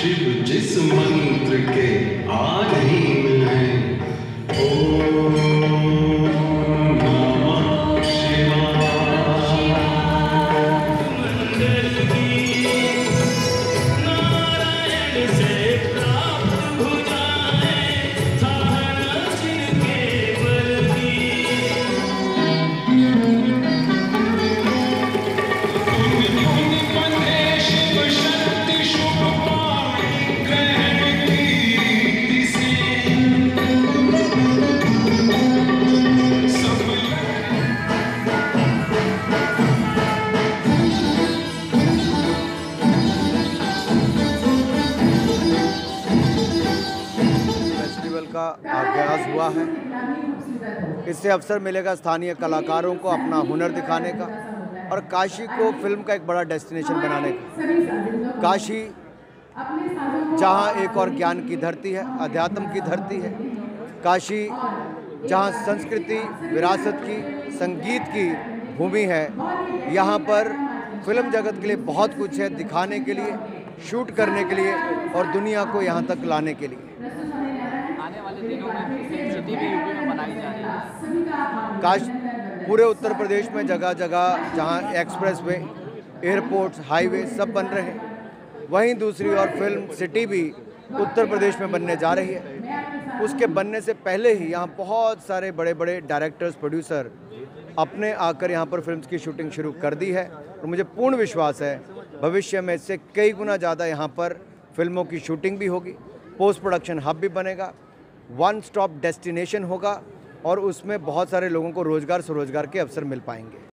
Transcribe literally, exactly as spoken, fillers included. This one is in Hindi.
शिव जिस मंत्र के अधीन है। ओम नमः शिवाय। मंगल गीत नारायण से प्राप्त भुजाएं, सहारा जिनके बल की। का आगाज हुआ है। इससे अवसर मिलेगा स्थानीय कलाकारों को अपना हुनर दिखाने का और काशी को फिल्म का एक बड़ा डेस्टिनेशन बनाने का। काशी जहां एक और ज्ञान की धरती है, अध्यात्म की धरती है। काशी जहां संस्कृति, विरासत की, संगीत की भूमि है। यहां पर फिल्म जगत के लिए बहुत कुछ है दिखाने के लिए, शूट करने के लिए और दुनिया को यहां तक लाने के लिए। आने वाले दिनों में फिल्म सिटी भी यूपी में बनाई जा रही है। काश पूरे उत्तर प्रदेश में जगह जगह जहां एक्सप्रेस वे, एयरपोर्ट्स, हाईवे सब बन रहे हैं, वहीं दूसरी ओर फिल्म सिटी भी उत्तर प्रदेश में बनने जा रही है। उसके बनने से पहले ही यहाँ बहुत सारे बड़े बड़े डायरेक्टर्स, प्रोड्यूसर अपने आकर यहाँ पर फिल्म्स की शूटिंग शुरू कर दी है और मुझे पूर्ण विश्वास है भविष्य में इससे कई गुना ज़्यादा यहाँ पर फिल्मों की शूटिंग भी होगी, पोस्ट प्रोडक्शन हब भी बनेगा, वन स्टॉप डेस्टिनेशन होगा और उसमें बहुत सारे लोगों को रोज़गार स्वरोजगार के अवसर मिल पाएंगे।